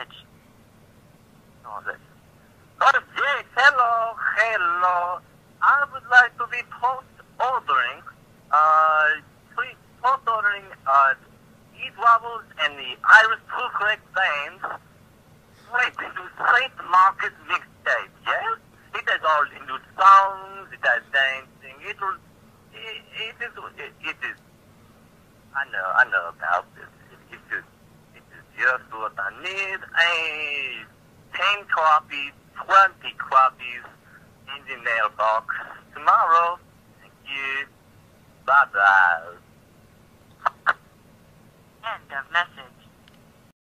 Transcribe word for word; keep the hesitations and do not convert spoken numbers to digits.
message. Oh, this. Oh, yes, hello, hello. I would like to be post-ordering, uh, please post-ordering, uh, Eat Wobbles and the Irish Poo Correct Bands. Wait, this is Saint Marcus mixtape, yes? It has all the new songs, it has dancing, it will, it, it is, it, it is, I know, I know about this. It, it is, it is just what I need. A ten copies, twenty copies in the mailbox tomorrow. Thank you. Bye-bye. End of message.